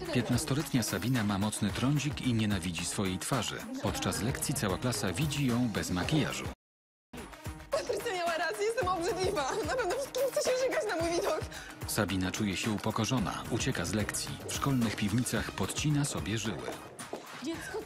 15-letnia Sabina ma mocny trądzik i nienawidzi swojej twarzy. Podczas lekcji cała klasa widzi ją bez makijażu. Patrycja miała rację, jestem obrzydliwa. Na pewno wszystkim chce się żygać na mój widok. Sabina czuje się upokorzona, ucieka z lekcji. W szkolnych piwnicach podcina sobie żyły. Dziecko